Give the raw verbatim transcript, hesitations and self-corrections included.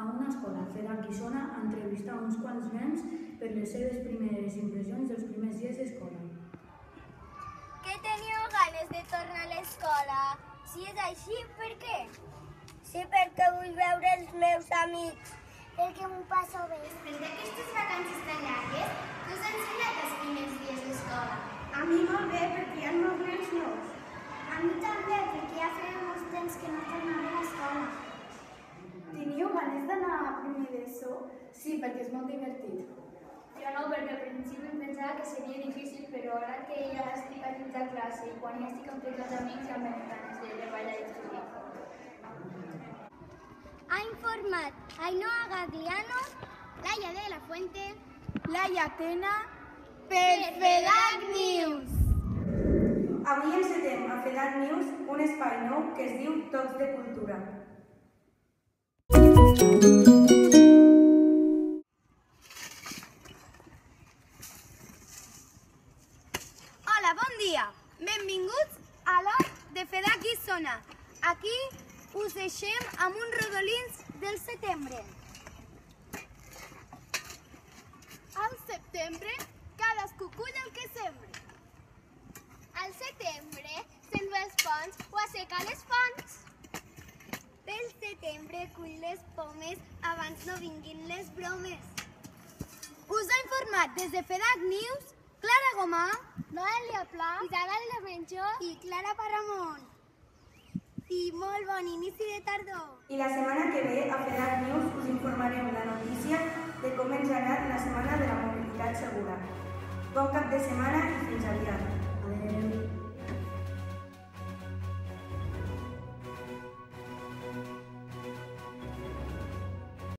a una escola. FEDAC Guissona entrevista uns quants nens per les seves primeres impressions dels primers dies d'escola. Que teniu ganes de tornar a l'escola? Si és així, per què? Sí, perquè vull veure els meus amics. Perquè m'ho passo bé. Després d'aquestes vacances tan llargues, què us han semblat els primers dies d'escola? A mi molt bé, perquè hi ha molts nens nous. A mi també, perquè ja feia molts temps que no tornava a l'escola. Teniu ganes d'anar a primer d'ESO? Sí, perquè és molt divertit. Jo no, perquè al principi em pensava que seria difícil, però ara que ja estic a dins de classe i quan ja estic amb tots els amics ja m'he ganes de treballar i estudiar. Ha informat Ainhoa Gagliano, Laia de la Fuente, Laia Tena, per FEDAC News. Avui encetem a FEDAC News un espai nou que es diu Tocs de Cultura. Hola, bon dia! Benvinguts a l'hort de FEDAC Guissona. Aquí us deixem amb uns rodolins del setembre. Al setembre, cadascú cull el que sembre. al setembre se'n va als ponts o a secar les fonts. Pel setembre cull les pomes abans no vinguin les bromes. Us ha informat des de FEDAC News Clara Gomà, Noelia Pla, Isabel Lemenjo i Clara Paramont. I molt bon inici de tardor. I la setmana que ve a FEDAC News us informarem la notícia de com ens ha anat la setmana de la mobilitat segura. Bon cap de setmana i fins aviat.